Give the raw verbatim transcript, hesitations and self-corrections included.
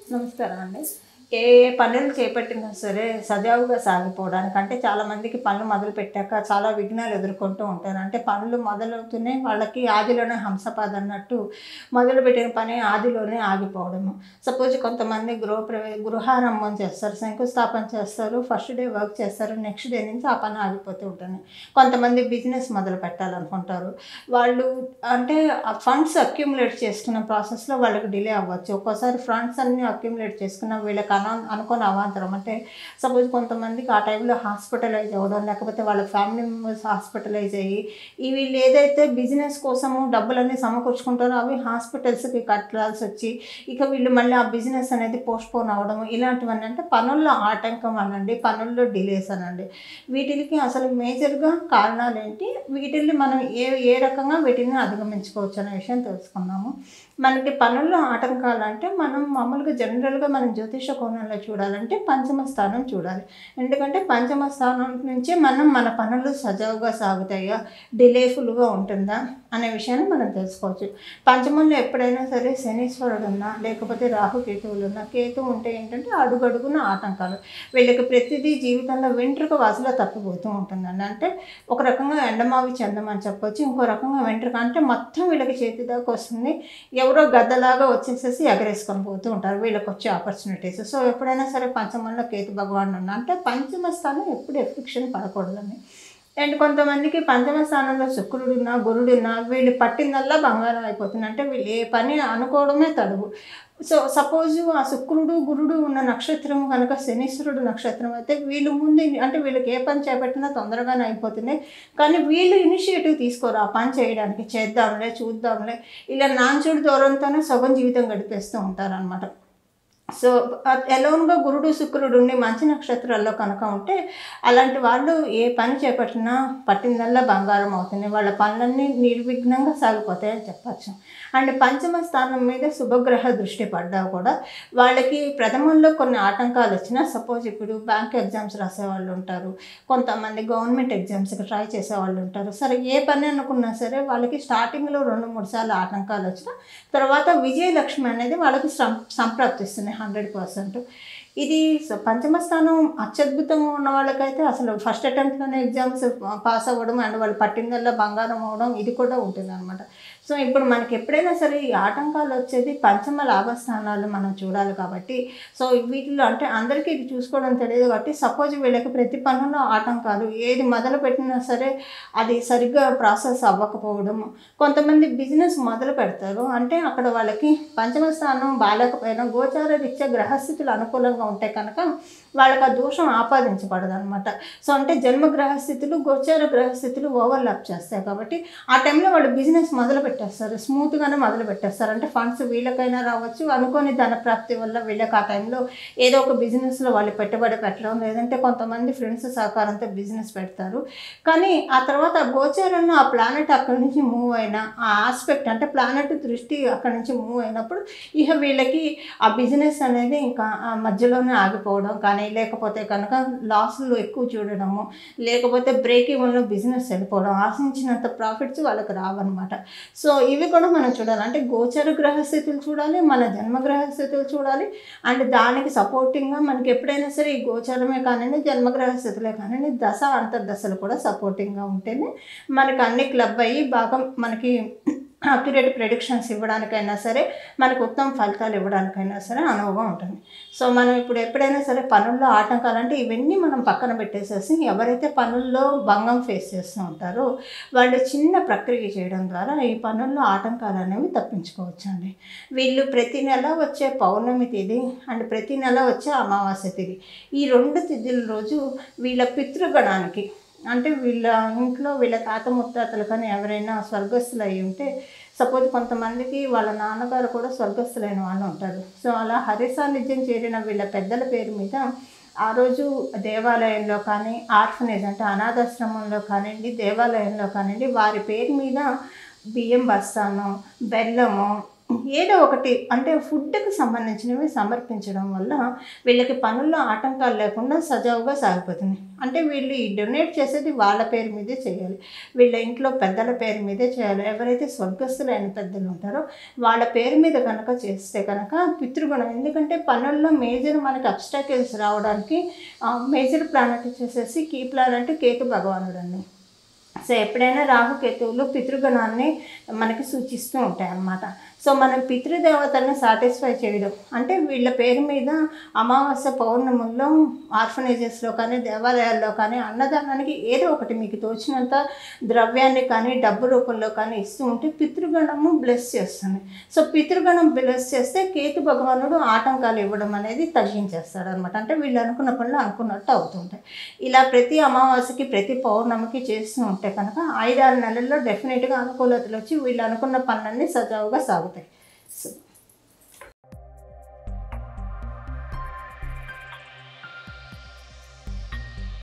నమస్కారం అండి. ఏ ఏ పనులు చేపట్టినా సరే సజావుగా సాగిపోవడానికి అంటే చాలామందికి పనులు మొదలుపెట్టాక చాలా విఘ్నాలు ఎదుర్కొంటూ ఉంటారు. అంటే పనులు మొదలవుతూనే వాళ్ళకి ఆదిలోనే హంసపాద అన్నట్టు మొదలుపెట్టిన పని ఆదిలోనే ఆగిపోవడము. సపోజ్ కొంతమంది గృహప్రవే గృహారంభం చేస్తారు, శంకుస్థాపన చేస్తారు, ఫస్ట్ డే వర్క్ చేస్తారు, నెక్స్ట్ డే నుంచి ఆ పని ఆగిపోతూ ఉంటుంది. కొంతమంది బిజినెస్ మొదలు పెట్టాలనుకుంటారు. వాళ్ళు అంటే ఆ ఫండ్స్ అక్యుములేట్ చేసుకున్న ప్రాసెస్‌లో వాళ్ళకి డిలే అవ్వచ్చు. ఒక్కోసారి ఫండ్స్ అన్నీ అక్యుములేట్ చేసుకున్న వీళ్ళకి అనా అనుకోని అవాంతరం అంటే సపోజ్ కొంతమందికి ఆ టైంలో హాస్పిటలైజ్ అవ్వడం, లేకపోతే వాళ్ళ ఫ్యామిలీ మెంబర్స్ హాస్పిటలైజ్ అయ్యి ఈ వీళ్ళు ఏదైతే బిజినెస్ కోసము డబ్బులన్నీ సమకూర్చుకుంటారో అవి హాస్పిటల్స్‌కి కట్టాల్సి వచ్చి ఇక వీళ్ళు మళ్ళీ ఆ బిజినెస్ అనేది పోస్ట్‌పోన్ అవ్వడం ఇలాంటివన్నీ అంటే పనుల్లో ఆటంకం అనండి, పనుల్లో డిలేస్ అనండి. వీటిలికి అసలు మేజర్‌గా కారణాలేంటి? వీటిల్ని మనం ఏ ఏ రకంగా వీటిని అధిగమించుకోవచ్చు అనే విషయం తెలుసుకుందాము. మనకి పనుల్లో ఆటంకాలంటే మనం మామూలుగా జనరల్‌గా మనం జ్యోతిష కోణంలో చూడాలంటే పంచమ స్థానం చూడాలి. ఎందుకంటే పంచమ స్థానం నుంచే మనం మన పనులు సజావుగా సాగుతాయా? డిలేఫుల్‌గా ఉంటుందా? అనే విషయాన్ని మనం తెలుసుకోవచ్చు. పంచమంలో ఎప్పుడైనా సరే శనీశ్వరుడున్నా, లేకపోతే రాహుకేతువులున్నా, కేతు ఉంటే ఏంటంటే అడుగడుగున ఆటంకాలు. వీళ్ళకి ప్రతిదీ జీవితంలో వెంట్రుక వాసిలో తప్పిపోతూ ఉంటుందండి. అంటే ఒక రకంగా ఎండమావి చందం అని చెప్పొచ్చు. ఇంకో రకంగా వెంట్రుక అంటే మొత్తం వీళ్ళకి చేతి దాకా వస్తుంది. ఎవరో గద్దలాగా వచ్చేసేసి ఎగరేసుకొని పోతూ ఉంటారు వీళ్ళకొచ్చే ఆపర్చునిటీస్. సో, ఎప్పుడైనా సరే పంచమంలో కేతు భగవానుడు ఉన్నా అంటే పంచమ స్థానం ఎప్పుడు ఎఫెక్షన్ పడకూడదండి. అండ్ కొంతమందికి పంచమ స్థానంలో శుక్రుడున్నా, గురుడున్నా వీళ్ళు పట్టిందల్లా బంగారం అయిపోతుంది. అంటే వీళ్ళు ఏ పని అనుకోవడమే తడువు. సో, సపోజు ఆ శుక్రుడు, గురుడు ఉన్న నక్షత్రం గనక శనీశ్వరుడు నక్షత్రం అయితే వీళ్ళు ముందు ఇని అంటే వీళ్ళకి ఏ పని చేపట్టినా తొందరగానే అయిపోతుంది. కానీ వీళ్ళు ఇనిషియేటివ్ తీసుకోరు ఆ పని చేయడానికి. చేద్దాంలే, చూద్దాంలే ఇలా నాంచుడు ధోరణితోనే సగం జీవితం గడిపేస్తూ ఉంటారనమాట. సో, ఆహ్, ఎలోన్‌గా గురుడు, శుక్రుడు ఉండి మంచి నక్షత్రాల్లో కనుక ఉంటే, అలాంటి వాళ్ళు ఏ పని చేపట్టినా పట్టిందల్లా బంగారం అవుతుంది. వాళ్ళ పనులన్నీ నిర్విఘ్నంగా సాగిపోతాయని చెప్పచ్చు. అండ్ పంచమ స్థానం మీద శుభగ్రహ దృష్టి పడ్డా కూడా వాళ్ళకి ప్రథమంలో కొన్ని ఆటంకాలొచ్చినా సపోజ్ ఇప్పుడు బ్యాంక్ ఎగ్జామ్స్ రాసేవాళ్ళు ఉంటారు. కొంతమంది గవర్నమెంట్ ఎగ్జామ్స్‌కి ట్రై చేసేవాళ్ళుంటారు. సరే ఏ పని అనుకున్నా సరే వాళ్ళకి స్టార్టింగ్‌లో రెండు, మూడు సార్లు ఆటంకాలొచ్చినా తర్వాత విజయలక్ష్మి అనేది వాళ్ళకి సం సంప్రాప్తిస్తుంది వంద శాతం. ఇది స పంచమ స్థానం అత్యద్భుతంగా ఉన్న వాళ్ళకైతే అసలు ఫస్ట్ అటెంప్ట్‌లోనే ఎగ్జామ్స్ ప పాస్ అవ్వడం అండ్ వాళ్ళు పట్టిందల్లా బంగారం అవ్వడం ఇది కూడా ఉంటుందనమాట. సో, ఇప్పుడు మనకి ఎప్పుడైనా సరే ఈ ఆటంకాలొచ్చేది పంచమ లాభస్థానాలు మనం చూడాలి కాబట్టి, సో, వీటిలో అంటే అందరికీ ఇది చూసుకోవడం తెలియదు కాబట్టి సపోజ్ వీళ్ళకి ప్రతి పనుల్లో ఆటంకాలు ఏది మొదలుపెట్టినా సరే అది సరిగ్గా ప్రాసెస్ అవ్వకపోవడము. కొంతమంది బిజినెస్ మొదలు పెడతారు. అంటే అక్కడ వాళ్ళకి పంచమ స్థానం బాలేకపోయినా గోచార రీత్యా గ్రహస్థితులు అనుకూలంగా ఉంటే కనుక వాళ్ళకి ఆ దోషం ఆపాదించబడదనమాట. సో, అంటే జన్మ గ్రహస్థితులు, గోచార గ్రహస్థితులు ఓవర్‌లాప్ చేస్తాయి కాబట్టి ఆ టైంలో వాళ్ళు బిజినెస్ మొదలు పెట్టేస్తారు. స్మూత్‌గానే మొదలు పెట్టేస్తారు. అంటే ఫండ్స్ వీళ్ళకైనా రావచ్చు. అనుకోని ధన ప్రాప్తి వల్ల వీళ్ళకి ఆ టైంలో ఏదో ఒక బిజినెస్‌లో వాళ్ళు పెట్టుబడి పెట్టడం, లేదంటే కొంతమంది ఫ్రెండ్స్ సహకారంతో బిజినెస్ పెడతారు. కానీ ఆ తర్వాత ఆ గోచారంలో ఆ ప్లానెట్ అక్కడి నుంచి మూవ్ అయినా, ఆ ఆస్పెక్ట్ అంటే ప్లానెట్ దృష్టి అక్కడి నుంచి మూవ్ అయినప్పుడు ఇహ వీళ్ళకి ఆ బిజినెస్ అనేది ఇంకా ఆహ్, మధ్యలోనే ఆగిపోవడం కానీ, లేకపోతే కనుక లాసులు ఎక్కువ చూడడము, లేకపోతే బ్రేక్ ఈవెన్‌లో బిజినెస్ వెళ్ళిపోవడం, ఆశించినంత ప్రాఫిట్స్ వాళ్ళకి రావన్నమాట. సో, ఇవి కూడా మనం చూడాలి. అంటే గోచర గ్రహస్థితులు చూడాలి, మన జన్మ గ్రహస్థితులు చూడాలి. అండ్ దానికి సపోర్టింగ్‌గా మనకి ఎప్పుడైనా సరే ఈ గోచరమే కానియండి, జన్మగ్రహ స్థితులే కానియండి, దశ అంతర్దశలు కూడా సపోర్టింగ్‌గా ఉంటేనే మనకు అన్ని క్లబ్ అయ్యి బాగా మనకి అక్యురేట్ ప్రిడిక్షన్స్ ఇవ్వడానికైనా సరే, మనకు ఉత్తమ ఫలితాలు ఇవ్వడానికైనా సరే అనువుగా ఉంటుంది. సో, మనం ఇప్పుడు ఎప్పుడైనా సరే పనుల్లో ఆటంకాలంటే ఇవన్నీ మనం పక్కన పెట్టేసేసి ఎవరైతే పనుల్లో భంగం ఫేస్ చేస్తూ ఉంటారో వాళ్ళు చిన్న ప్రక్రియ చేయడం ద్వారా ఈ పనుల్లో ఆటంకాలనేవి తప్పించుకోవచ్చండి. వీళ్ళు ప్రతి నెల వచ్చే పౌర్ణమి తిథి అండ్ ప్రతి నెల వచ్చే అమావాస్య తిథి ఈ రెండు తిథుల రోజు వీళ్ళ పితృగణానికి అంటే వీళ్ళ ఇంట్లో వీళ్ళ తాత ముత్తాతలు కానీ ఎవరైనా స్వర్గస్థులు అయ్యి ఉంటే సపోజ్ కొంతమందికి వాళ్ళ నాన్నగారు కూడా స్వర్గస్థులైన వాళ్ళు ఉంటారు. సో, అలా హరి సాన్నిధ్యం చేరిన వీళ్ళ పెద్దల పేరు మీద ఆ రోజు దేవాలయంలో కానీ, ఆర్ఫనేజ్ అంటే అనాథాశ్రమంలో కానియండి, దేవాలయంలో కానియండి వారి పేరు మీద బియ్యం బస్తాను, బెల్లము ఏదో ఒకటి అంటే ఫుడ్కి సంబంధించినవి సమర్పించడం వల్ల వీళ్ళకి పనుల్లో ఆటంకాలు లేకుండా సజావుగా సాగిపోతుంది. అంటే వీళ్ళు ఈ డొనేట్ చేసేది వాళ్ళ పేరు మీదే చేయాలి, వీళ్ళ ఇంట్లో పెద్దల పేరు మీదే చేయాలి. ఎవరైతే స్వర్గస్థులైన పెద్దలు ఉంటారో వాళ్ళ పేరు మీద కనుక చేస్తే కనుక పితృగుణం. ఎందుకంటే పనుల్లో మేజర్ మనకి అబ్స్టాకిల్స్ రావడానికి మేజర్ ప్లానెట్ వచ్చేసేసి కీ ప్లానెట్ కేతు భగవానుడు అండి. సో ఎప్పుడైనా రాహుకేతువులు పితృగణాన్ని మనకి సూచిస్తూ ఉంటాయి అన్నమాట. సో మనం పితృదేవతలను సాటిస్ఫై చేయడం అంటే వీళ్ళ పేరు మీద అమావాస్య పౌర్ణముల్లో ఆర్ఫనేజెస్లో కానీ దేవాలయాల్లో కానీ అన్నదానానికి ఏదో ఒకటి మీకు తోచినంత ద్రవ్యాన్ని కానీ డబ్బు రూపంలో కానీ ఇస్తూ ఉంటే పితృగణము బ్లెస్ చేస్తుంది. సో పితృగణం బ్లెస్ చేస్తే కేతు భగవానుడు ఆటంకాలు ఇవ్వడం అనేది తగ్గించేస్తాడు అనమాట. అంటే వీళ్ళు అనుకున్న పనులు అనుకున్నట్టు అవుతుంటాయి. ఇలా ప్రతి అమావాస్యకి ప్రతి పౌర్ణమికి చేస్తూ ఉంటే కనుక ఐదారు నెలల్లో డెఫినెట్గా అనుకూలతలు వచ్చి వీళ్ళు అనుకున్న పనులన్నీ సజావుగా సాగుతాయి. సో